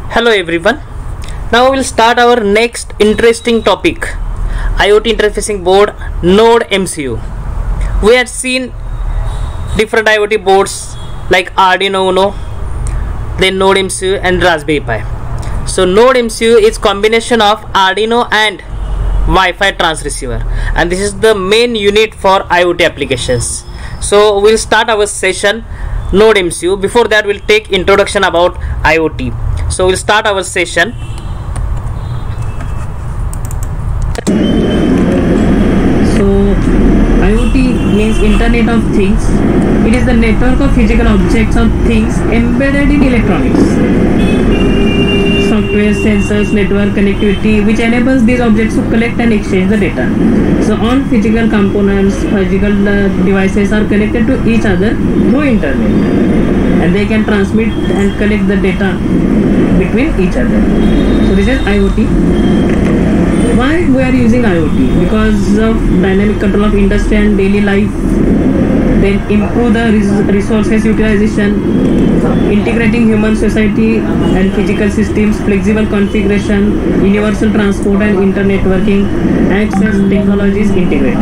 Hello everyone. Now we will start our next interesting topic, IoT interfacing board Node MCU. We had seen different IoT boards like Arduino Uno, then Node MCU and Raspberry Pi. So Node MCU is combination of Arduino and Wi-Fi transceiver, and this is the main unit for IoT applications. So we'll start our session Node MCU. Before that, we'll take introduction about IoT. So we'll start our session. So IoT means Internet of Things. It is the network of physical objects or things embedded in electronics, software, sensors, network connectivity, which enables these objects to collect and exchange the data. So all physical components, physical devices are connected to each other through internet, and they can transmit and collect the data between each other. So this is IoT. Why we are using IoT? Because of dynamic control of industry and daily life, then improve the resources utilization, integrating human society and physical systems, flexible configuration, universal transport and internetworking, access technologies integrated.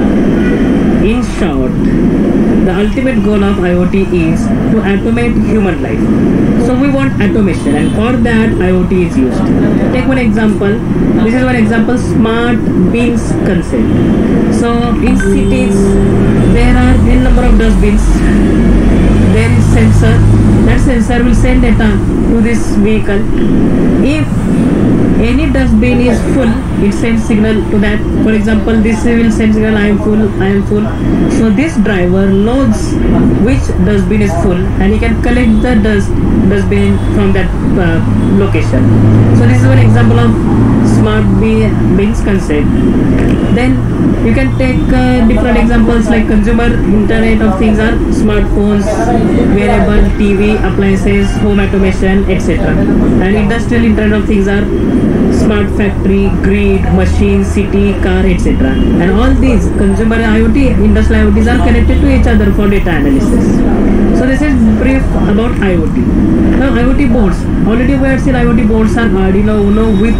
In short, the ultimate goal of IoT is to automate human life. So we want automation, and for that IoT is used. Take one example. This is one example, smart bins concept. So in cities there are n number of dustbins. There is sensor. That sensor will send data to this vehicle. If any dustbin is full, it sends signal to that. For example, this will send signal, I am full, I am full. So this driver knows which dustbin is full, and he can collect the dustbin from that location. So this is one example of smart bins concept. Then you can take different examples like consumer Internet of Things are smartphones, wearable, TV, appliances, home automation, etc. And industrial Internet of Things are smart factory, grid, machine, city, car, etc. And all these consumer IoT, industrial IoTs are connected to each other for data analysis. So this is brief about IoT. Now IoT boards. Already we have seen IoT boards are Arduino Uno with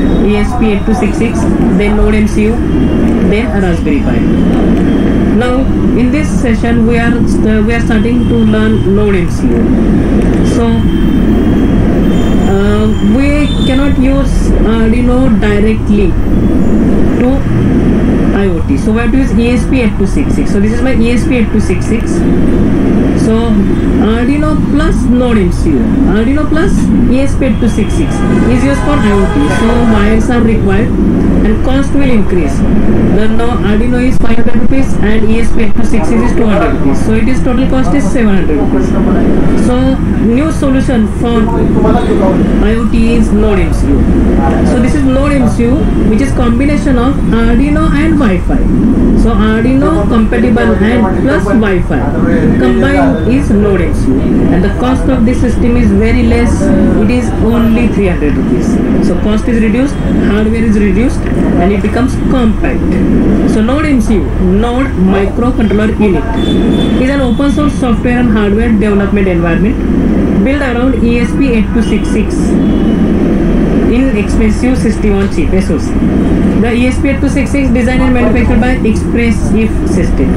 ESP8266, then Node MCU, then Raspberry Pi. Now in this session we are starting to learn Node MCU. So we cannot use Arduino directly to IoT. So we have to use ESP8266. So this is my ESP8266. So Arduino plus Node MCU, Arduino plus ESP8266 is used for IoT. So wires are required and cost will increase. The Arduino is 500 rupees and ESP8266 is 200 rupees. So it is total cost is 700 rupees. So new solution for IoT is Node MCU. So this is Node MCU, which is combination of Arduino and Wi-Fi. So Arduino compatible and plus Wi-Fi combined is Node MCU, and the cost of this system is very less. It is only 300 rupees. So cost is reduced, hardware is reduced, and it becomes compact. So Node MCU, Node Microcontroller Unit, is an open source software and hardware development environment built around ESP8266 in expensive system on chip SoC. The ESP8266 designed and manufactured by Express-if System.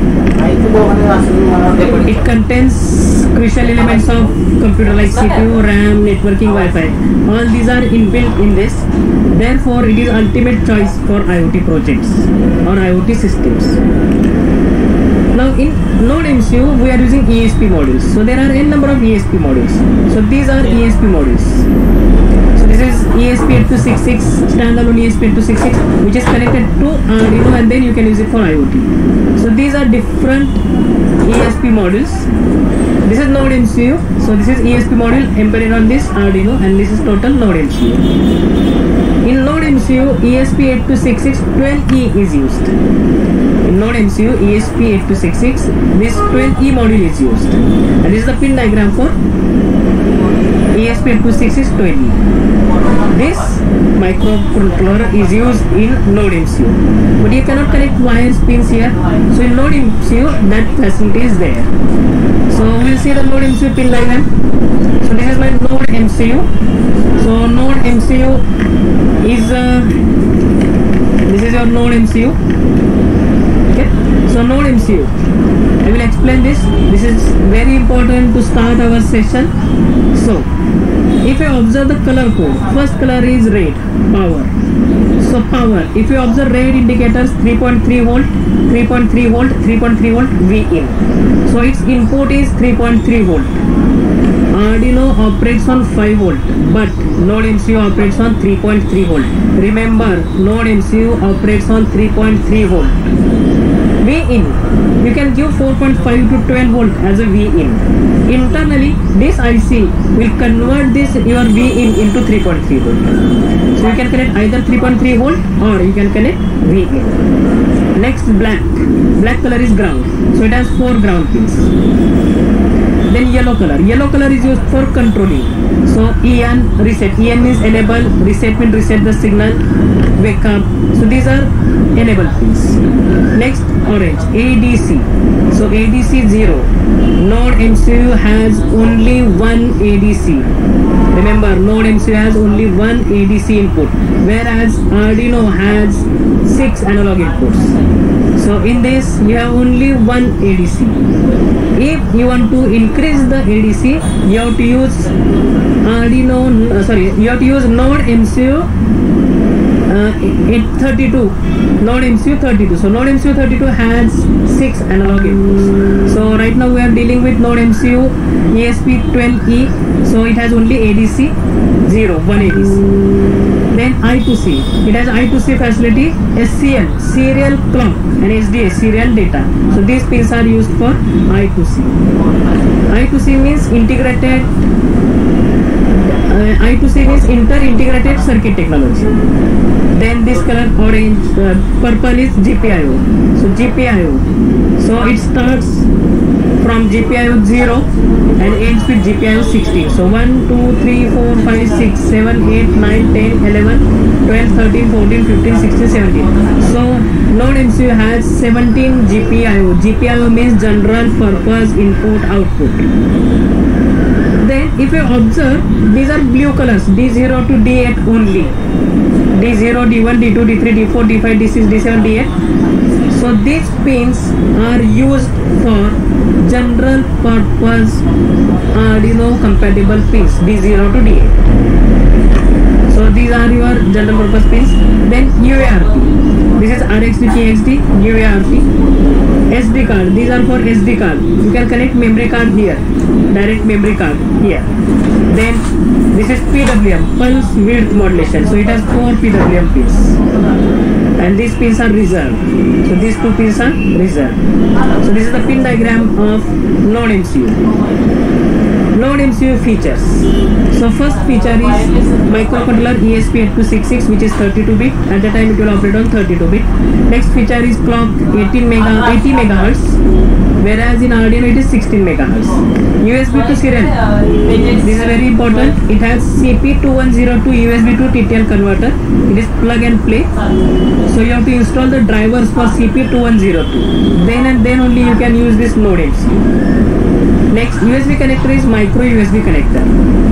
It contains crucial elements of computer like CPU, RAM, networking, Wi-Fi. All these are inbuilt in this. Therefore, it is ultimate choice for IoT projects or IoT systems. Now in Node MCU, we are using ESP modules. So there are n number of ESP modules. So these are ESP modules. So this is ESP8266, standalone ESP8266, which is connected to Arduino, and then you can use it for IoT. So these are different ESP modules. This is Node MCU. So this is ESP module embedded on this Arduino, and this is total Node MCU. In Node MCU, ESP8266 12E is used. In Node MCU, ESP8266, this 12E module is used, and this is the pin diagram for ESP8266 12E. This microcontroller is used in Node MCU, but you cannot connect wires, pins here. So in Node MCU, that facility is there. So we'll see the Node MCU pin diagram. So this is my Node MCU. So node MCU is this is your node MCU. Okay, so node MCU, I will explain this. This is very important to start our session. So if you observe the color code, first color is red, power. So power, if you observe red indicators, 3.3 volt, 3.3 volt, 3.3 volt Vin. So its input is 3.3 volt. Arduino operates on 5 volt, but Node MCU operates on 3.3 volt. Remember, Node MCU operates on 3.3 volt. Vin, you can give 4.5 to 12 volt as a Vin. Internally, this IC will convert this your Vin into 3.3 volt. So you can connect either 3.3 volt or you can connect Vin. Next, black. Black color is ground. So it has 4 ground pins. Then yellow color. Yellow color is used for controlling. So EN, reset. EN means enable, reset means reset the signal, wake up. So these are enable pins. Next, orange, ADC. So ADC 0. Node MCU has only one ADC. Remember, Node MCU has only one ADC input, whereas Arduino has 6 analog inputs. So in this, you have only one ADC. If you want to increase the ADC, you have to use you have to use Node MCU 32. Node MCU 32. So Node MCU 32 has 6 analog inputs. So right now we are dealing with Node MCU ESP12E. So it has only ADC 0, one ADC. Then I2C. It has I2C facility, SCL, serial clock, and SDA, serial data. So these pins are used for I2C. I2C means integrated. I2C means inter-integrated circuit technology. Then this color orange, purple is GPIO. So GPIO. So it starts from GPIO 0 and ends with GPIO 16. So 1, 2, 3, 4, 5, 6, 7, 8, 9, 10, 11, 12, 13, 14, 15, 16, 17. So Node MCU has 17 GPIO. GPIO means general purpose input output. Then if you observe, these are blue colors, D0 to D8 only. D0, D1, D2, D3, D4, D5, D6, D7, D8. So these pins are used for general purpose Arduino compatible pins, D0 to D8. So these are your general purpose pins. Then UART. This is RxD, TXD, UART. SD card. These are for SD card. You can connect memory card here. Direct memory card here. Then this is PWM, pulse width modulation. So it has 4 PWM pins. And these pins are reserved. So these 2 pins are reserved. So this is the pin diagram of Node MCU. Node MCU features. So first feature is microcontroller ESP8266, which is 32-bit. At the time it will operate on 32-bit. Next feature is clock 80 megahertz, whereas in Arduino it is 16 megahertz. USB to serial. This is very important. It has CP2102 USB to TTL converter. It is plug and play. So you have to install the drivers for CP2102. Then and then only you can use this Node MCU. Next, USB connector is micro USB connector.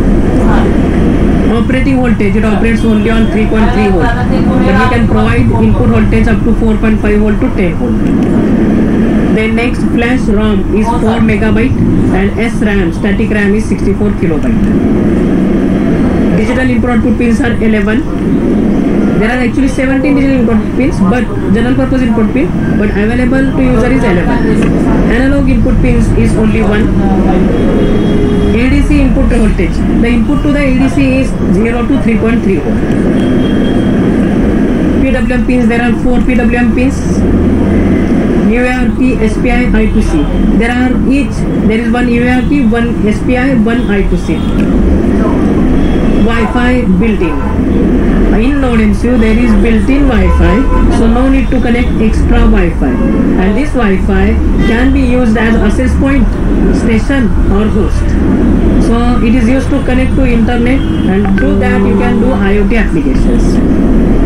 Operating voltage, it operates only on 3.3 volt, but we can provide input voltage up to 4.5 volt to 10 volt. Then next, flash ROM is 4 megabyte and SRAM, static RAM, is 64 kilobyte. Digital input output pins are 11. There are actually 17 digital input pins, but general purpose input pin, but available to user is 11. Analog input pins is only 1. ADC input voltage. The input to the ADC is 0 to 3.3 volt. PWM pins, there are 4 PWM pins. UART, SPI, I2C. There is one UART, one SPI, one I2C. Wi-Fi built-in. In Node MCU there is built-in Wi-Fi, so no need to connect extra Wi-Fi. And this Wi-Fi can be used as access point, station or host. So it is used to connect to internet, and through that you can do IoT applications.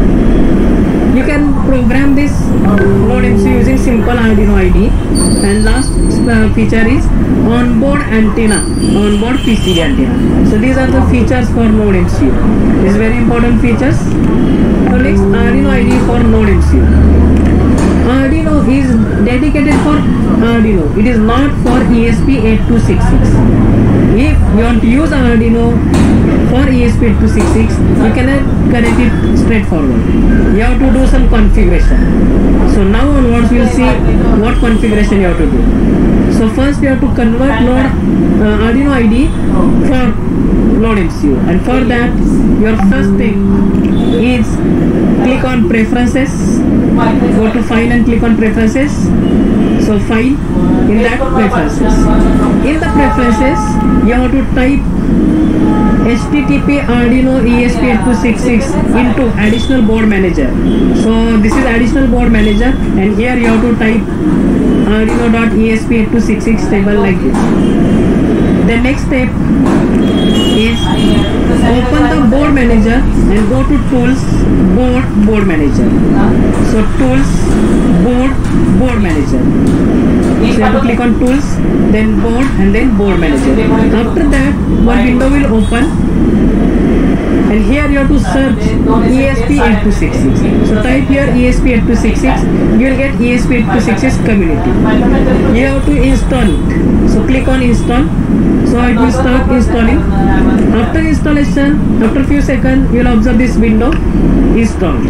You can program this Node MCU using simple Arduino IDE. And last feature is onboard antenna, onboard PCB antenna. So these are the features for Node MCU. These very important features. So next, Arduino IDE for Node MCU. Arduino is dedicated for Arduino. It is not for ESP8266. If you want to use Arduino for ESP8266, you cannot connect it straightforward. You have to do some configuration. So now onwards we will see what configuration you have to do. So first you have to convert Arduino IDE for Node MCU, and for that your first thing is click on preferences, go to file and click on preferences. So file, in that preferences. In the preferences you have to type HTTP Arduino ESP8266 into additional board manager. So this is additional board manager, and here you have to type Arduino.ESP8266 table like this. The next step is open the board manager and go to tools, board manager. So tools, board manager. So you have to click on tools, then board, and then board manager. After that one window will open, and here you have to search ESP8266. So type here ESP8266, you will get ESP8266 community. You have to install it. So click on install. So it will start installing. After installation, after few seconds, you will observe this window installed.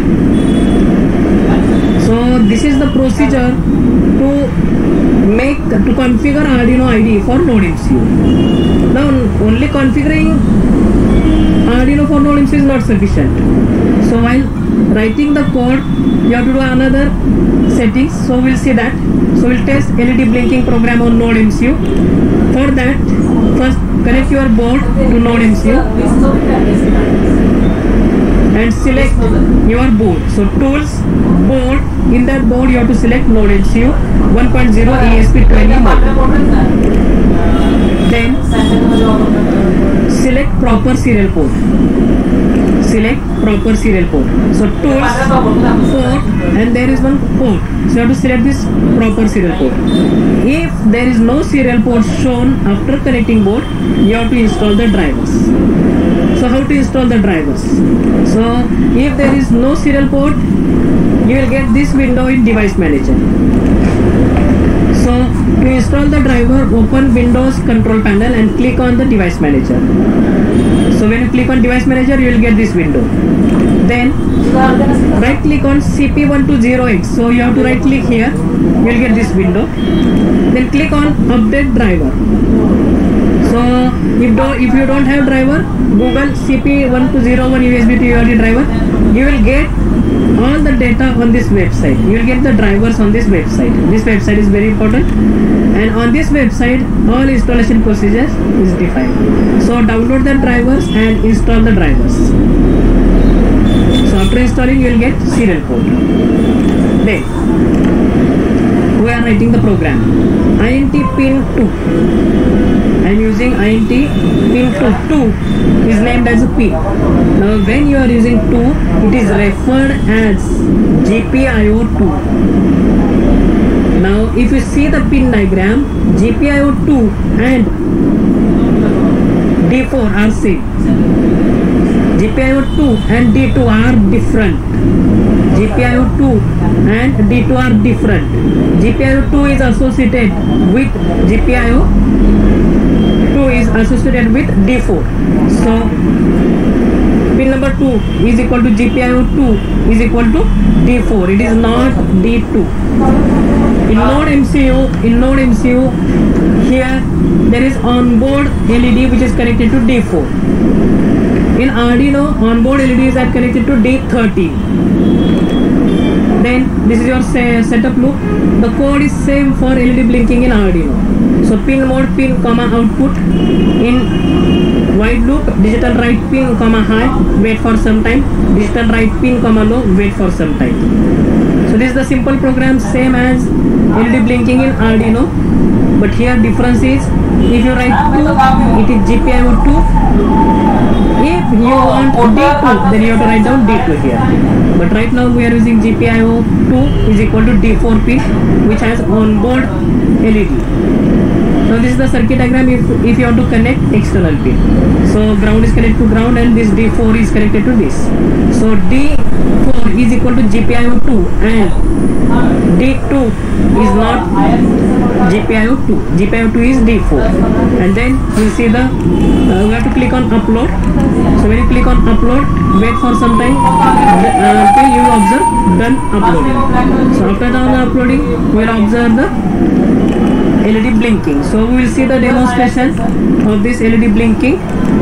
So this is the procedure to configure Arduino IDE for Node MCU. Now only configuring Arduino for Node MCU is not sufficient. So while writing the code, you have to do another settings. So we'll see that. So we'll test LED blinking program on Node MCU. For that, first connect your board to Node MCU and select your board. So tools, board. In that board you have to select Node MCU 1.0 ESP20 model. Then select proper serial port. Select proper serial port. So tools, port, and there is one port. So you have to select this proper serial port. If there is no serial port shown after connecting board, you have to install the drivers. So how to install the drivers? So if there is no serial port, you will get this window in device manager. So to install the driver, open Windows control panel and click on the device manager. So when you click on device manager, you will get this window. Then right click on CP120X. So you have to right click here, you will get this window. Then click on update driver. So if you don't have driver, Google CP1201 USB to UART driver. You will get all the data on this website. You will get the drivers on this website. This website is very important, and on this website all installation procedures is defined. So download the drivers and install the drivers. So after installing, you will get serial port. Then we are writing the program. INT pin 2. I am using INT pin 2 is named as a pin. Now when you are using 2, it is referred as GPIO2. Now if you see the pin diagram, GPIO2 and D4 are same. GPIO2 and D2 are different. GPIO2 and D2 are different. GPIO2 is associated with GPIO2 is associated with D4. So pin number 2 is equal to GPIO2 is equal to D4. It is not D2. In Node MCU, here there is onboard LED which is connected to D4. In Arduino, onboard LEDs are connected to D13. Then this is your setup loop. The code is same for LED blinking in Arduino. So pin mode, pin comma output. In while loop, digital write pin comma high, wait for some time. Digital write pin comma low, wait for some time. So this is the simple program, same as LED blinking in Arduino, but here difference is if you write 2, it is GPIO2. If you want D2, then you have to write down D2 here. But right now we are using GPIO2 is equal to D4 pin, which has onboard LED. Now this is the circuit diagram if you want to connect external pin. So ground is connected to ground and this D4 is connected to this. So D4 is equal to GPIO2 and D2 is not GPIO2. GPIO2 is D4. And then you see the we have to click on upload. So when you click on upload, wait for some time till you observe done uploading. So after done uploading, we will observe the LED blinking. So we will see the demonstration of this LED blinking.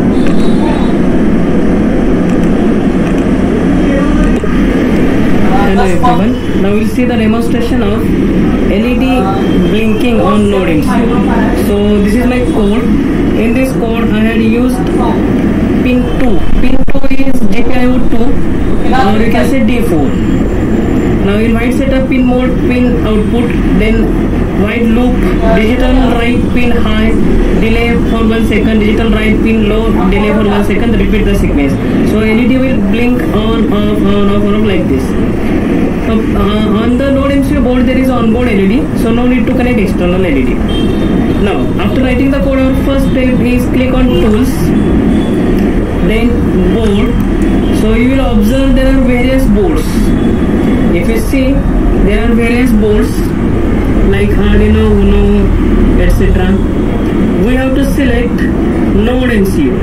Hello everyone. Now we will see the demonstration of LED blinking on Node MCU. So this is my code. In this code I had used pin 2. Pin 2 is GPIO2 or you can say D4. Now in white setup pin mode, pin output, then white loop, digital write pin high, delay for 1 second, digital write pin low, delay for 1 second, repeat the sequence. So LED will blink on, off like this. So on the Node MCU board there is onboard LED, so no need to connect external LED. Now after writing the code, our first step is click on tools, then board. So you will observe there are various boards. If you see, there are various boards like Arduino, Uno, etc. We have to select Node MCU.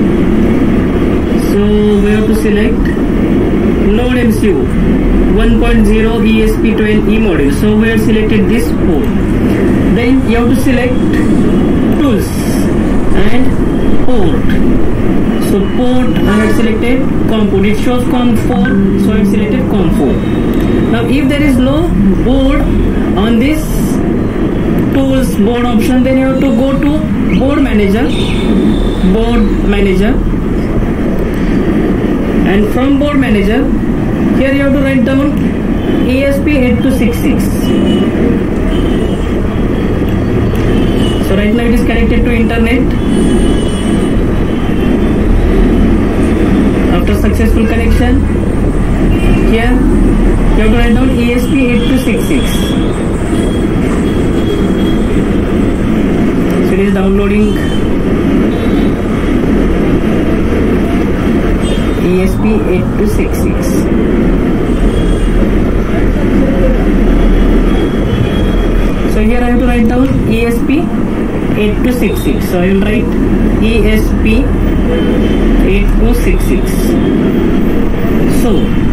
So we have to select Node MCU 1.0 ESP12E module. So we have selected this port. Then you have to select tools and port. So port I have selected COM port. It shows COM4, so I have selected COM4. Now if there is no board on this tools board option, then you have to go to board manager, and from board manager here you have to write down ESP8266. So right now it is connected to internet. After successful connection, here you have to write down ESP8266. So it is downloading ESP8266. So here I have to write down ESP8266. So I will write ESP8266. So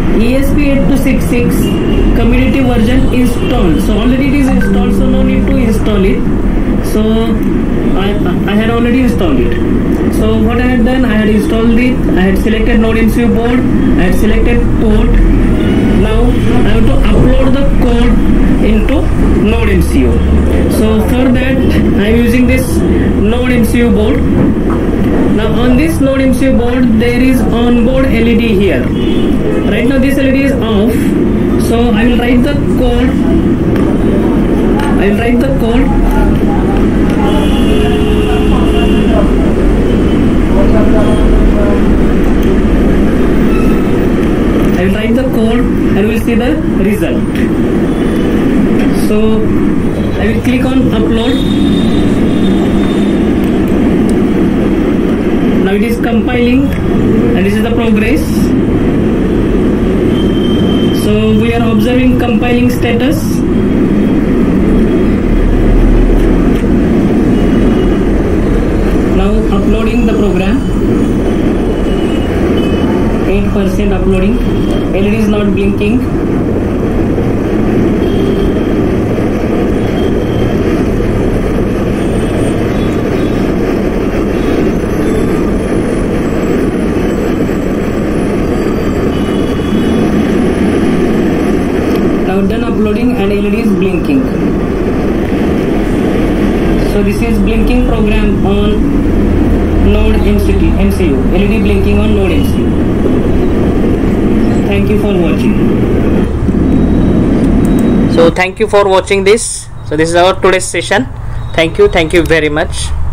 ESP8266 community version installed. So already it is installed, so no need to install it. So I had already installed it. So what I had done, I had installed it, I had selected Node MCU board, I had selected port. Now I have to upload the code into Node MCU. So for that I am using this Node MCU board. Now on this Node MCU board there is onboard LED here. Right now this LED is off, so I will write the code. I will write the code. I will write the code and we will see the result. So I will click on upload. Now it is compiling and this is the progress. So we are observing compiling status. Now uploading the program. 8% uploading. LED is not blinking. Now done uploading and LED is blinking. So this is blinking program on Node MCU. LED blinking on Node MCU. Thank you for watching. So thank you for watching this. So this is our today's session. Thank you very much.